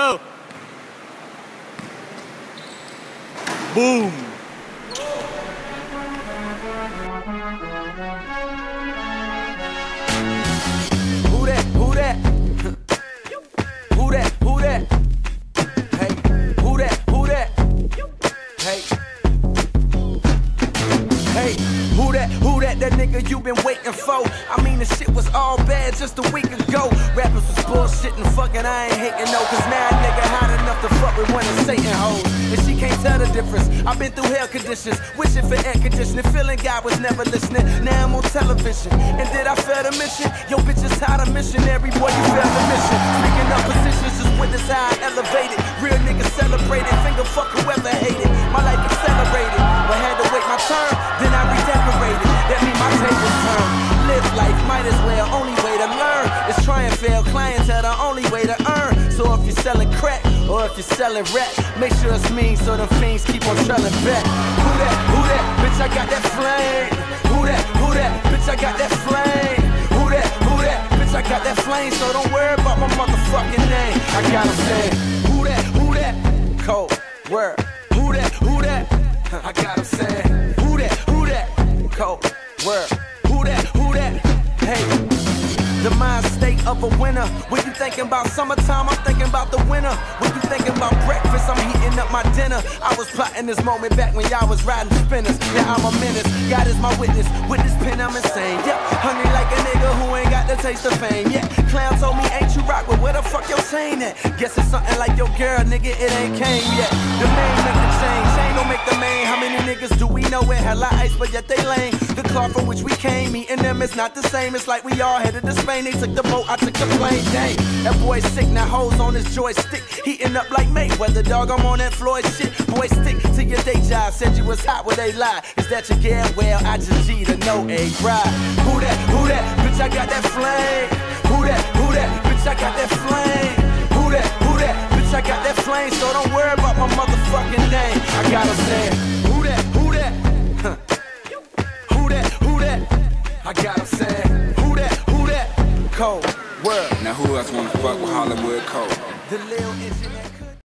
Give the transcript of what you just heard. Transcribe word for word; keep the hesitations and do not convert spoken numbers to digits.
Oh. Boom. Who that? Who that? Who that? Who that? Hey, who that? Who that? Hey. Hey, who that? Who that? That nigga you been waiting for? I mean the shit was all bad just a week ago. Rappers was bullshitting, fucking, I ain't hating no. Cause now a nigga hot enough to fuck with one of Satan hoes. And she can't tell the difference. I've been through hell conditions, wishing for air conditioning, feeling God was never listening. Now I'm on television, and did I fail to mention? Yo, bitch is tired of missionary, boy, you failed the mission. Speaking of positions, just witness how I elevated. Real niggas celebrated, finger fuck whoever hated. My life accelerated, but had to wait my turn, then I redecorated. That mean my tables turn. Live life, might as well, only way to learn is try and fail. Clientele, the only way to earn. So if you're selling crack, or if you're selling rap, make sure it's mean so the fiends keep on trailing back. Who that? Who that? Bitch, I got that flame. Who that? Who that? Bitch, I got that flame. Who that? Who that? Bitch, I got that flame. So don't worry about my motherfucking name. I got 'em saying, who that? Who that? Cold word. Who that? Who that? I got 'em saying, who that? Who that? Cold word. Who that? Who that? Hey. The mind state of a winner. When you thinking about summertime, I'm thinking about the winter. When you thinking about breakfast, I'm heating up my dinner. I was plotting this moment back when y'all was riding spinners. Now I'm a menace, God is my witness. With this pen I'm insane, yeah. Hungry like a nigga who ain't got the taste of fame, yeah. Clown told me ain't you rock, but where the fuck your chain at? Guess it's something like your girl, nigga, it ain't came yet. The main make the change, chain don't make the main. How many niggas do we know with hella ice, but yet they lame? The cloth from which we came, me and them is not the same. It's like we all headed to Spain. They took the boat, I took the plane. Dang, that boy sick, now hoes on his joystick, heating up like Mayweather, dog. I'm on that Floyd shit. Boy, stick to your day job. Said you was hot, where they lie. Is that your girl? Well, I just G to know a bride. Who that? Who that? Bitch, I got that flame. Who that? Who that? Bitch, I got that flame. Who that? Who that? Bitch, I got that flame. So don't worry about my motherfucking name. I got 'em saying, who that? Who that? Huh. Who that? Who that? I got 'em saying, who that? Who that? Cold word. Now who else wanna fuck with Hollywood Cole? The little engineer.